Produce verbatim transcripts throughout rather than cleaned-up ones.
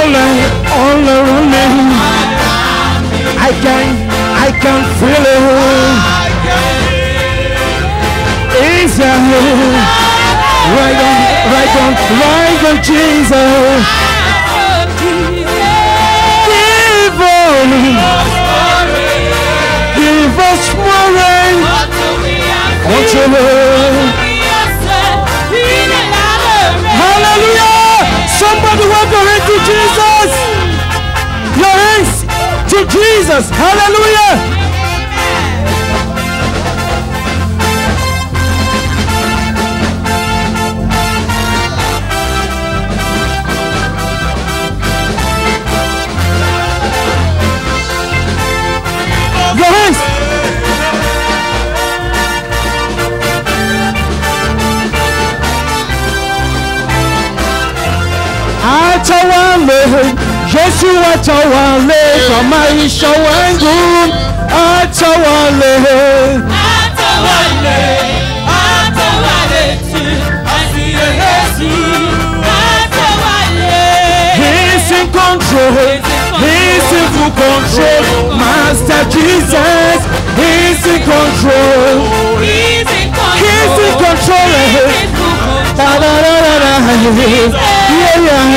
all, all around me. I can, I can feel it. It's a right on, right on, right on, Jesus. Give on, give us more rain. Unto her. Hallelujah! Somebody welcome into Jesus. Your hands to Jesus. Hallelujah! Your hands. Atawale, Jesu atawale, kama isha wangu. Atawale, atawale, atawale tu, asiye Yesu. Atawale, He's in control, He's in full control. Master Jesus, He's in control. He's in control. He's in control. Da da da da da. Yeah yeah.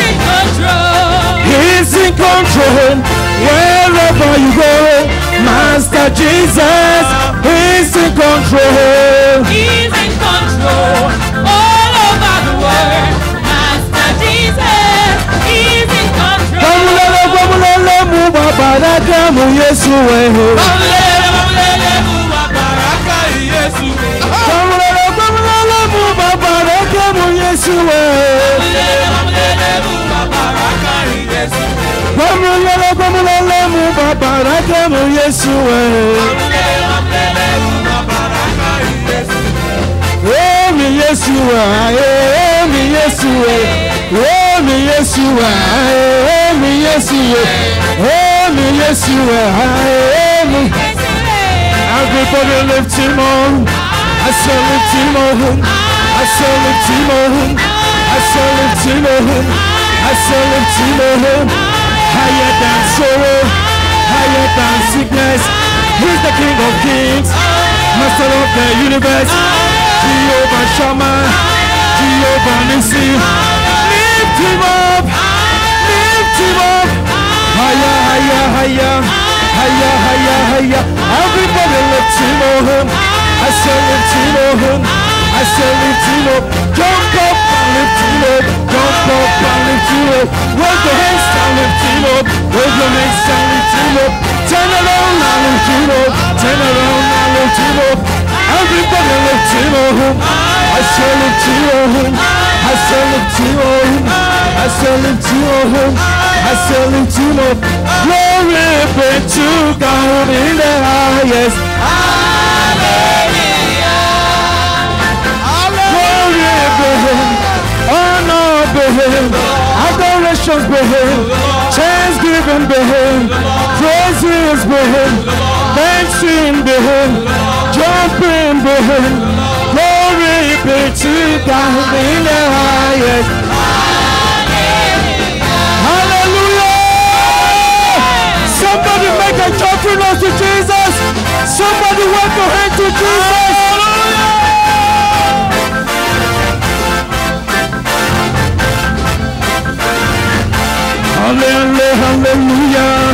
He's in control. Wherever you go, Master Jesus, He's in control. He's in control all over the world. Master Jesus, He's in control. Kamulele kamulele mu babaraka mu Yesu we. Kamulele kamulele mu babaraka Yesu we. Kamulele kamulele mu babaraka mu Yesu we. Kamulele kamulele mu babaraka Yesu we. Kamulele kamulele mu babaraka mu Yesu we. Kamulele kamulele mu babaraka Yesu we. Oh mi Yesu we, oh mi Yesu we, oh mi Yesu we, oh mi Yesu we, oh mi Yesu we, oh mi. Everybody lift Him on. I say lift Him on. I say lift Him on. I say lift Him on. I say lift Him on. Higher than sorrow, higher than sickness. He's the King of Kings, Master of the universe. Jehovah Shammah, Jehovah Nissi. Lift Him up, lift Him up. Higher, higher, higher, higher, higher, higher. Everybody lift Him up. I say lift Him up. I say lift Him up. Jump up and lift Him up. Jump up and lift Him up. Wave your hands and lift Him up. Wave your hands and lift Him up. Turn around and lift Him up. Turn around and lift Him up. Everybody lift Him up. I say lift Him up. I say lift Him up. I say lift Him up. I say lift Him up. Glory be to God in the highest. Honor be Him, adorations be Him, thanksgiving be Him, praises be Him, dancing be Him, jumping be Him. Glory be to God in the highest. Hallelujah! Somebody make a joyful noise to Jesus. Somebody wave your hand to Jesus. Hallelujah, hallelujah.